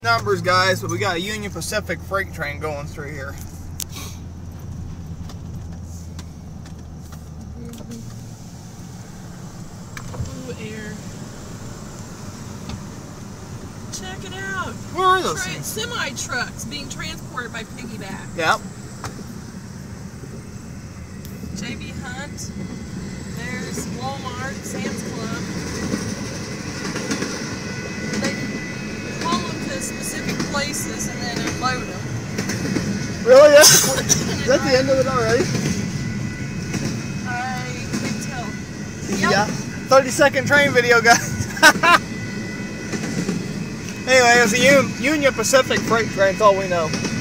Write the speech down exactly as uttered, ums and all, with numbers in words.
Numbers, guys, but we got a Union Pacific freight train going through here. Ooh, air. Check it out. Where are those Tra things? Semi trucks being transported by piggyback. Yep. J B Hunt. There's Walmart, Sam's Club. They haul them to specific places and then unload them. Really? That's the, is that the end of it already? I can tell. Yep. Yeah. thirty second train video, guys. Anyway, it was a Union Pacific freight train, that's all we know.